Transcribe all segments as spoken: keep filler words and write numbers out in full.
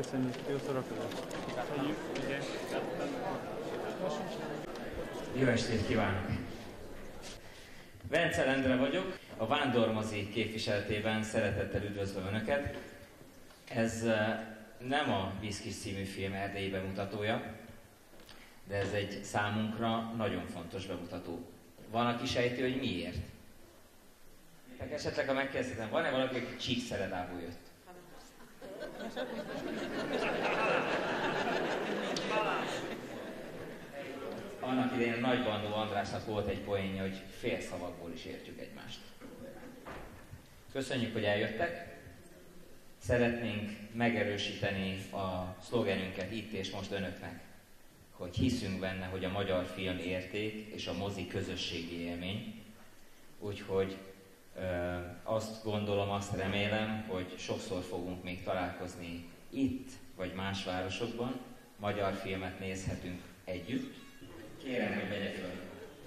Köszönjük, jó szórakozást! Jó estét kívánok! Vencel Endre vagyok, a Vándormozi képviseletében szeretettel üdvözlöm Önöket. Ez nem a Viszkis című film erdélyi bemutatója, de ez egy számunkra nagyon fontos bemutató. Van, aki sejti, hogy miért? Esetleg, ha megkérdezhetem, van-e valaki, aki Csíkszeredából jött? Annak idején Nagybandó Andrásnak volt egy poénja, hogy fél szavakból is értjük egymást. Köszönjük, hogy eljöttek. Szeretnénk megerősíteni a szlogenünket itt és most Önöknek, hogy hiszünk benne, hogy a magyar film érték és a mozi közösségi élmény. Úgyhogy ö, azt gondolom, azt remélem, hogy sokszor fogunk még találkozni itt vagy más városokban. Magyar filmet nézhetünk együtt. Kérem, hogy vegyek föl.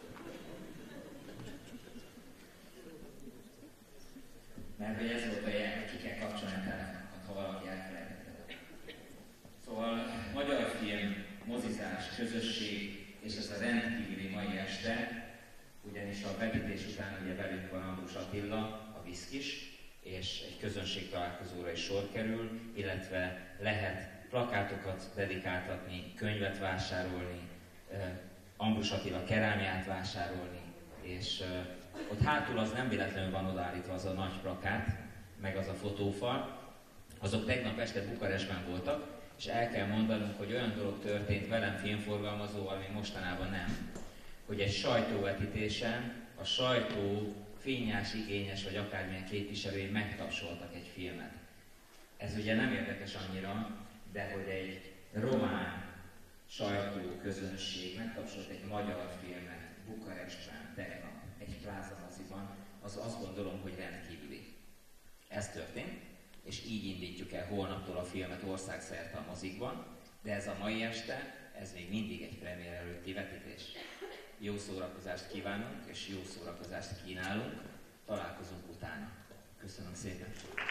Mert hogy ez volt a jel, hogy ki kell kapcsolni a telefonokat, ha valaki elfelejtette. Szóval magyar film, mozizás, közösség, és ez a rendkívüli mai este, ugyanis a vetítés után ugye velünk van Ambrus Attila, a Viszkis, és egy közönség találkozóra is sor kerül, illetve lehet plakátokat dedikáltatni, könyvet vásárolni, Ambrus Attila kerámiát vásárolni, és uh, ott hátul az nem véletlenül van odaállítva az a nagy plakát, meg az a fotófal. Azok tegnap este Bukarestben voltak, és el kell mondanunk, hogy olyan dolog történt velem filmforgalmazóval, ami mostanában nem, hogy egy sajtóvetítésen a sajtó fényás, igényes vagy akármilyen képviselői megtapsoltak egy filmet. Ez ugye nem érdekes annyira, de hogy egy román sajtóközönség megtapsolt egy magyar filmet Bukarestben tegnap, egy plázamoziban, az azt gondolom, hogy rendkívüli. Ez történt, és így indítjuk el holnaptól a filmet országszerte a mozikban, de ez a mai este, ez még mindig egy premier előtti vetítés. Jó szórakozást kívánunk, és jó szórakozást kínálunk, találkozunk utána. Köszönöm szépen!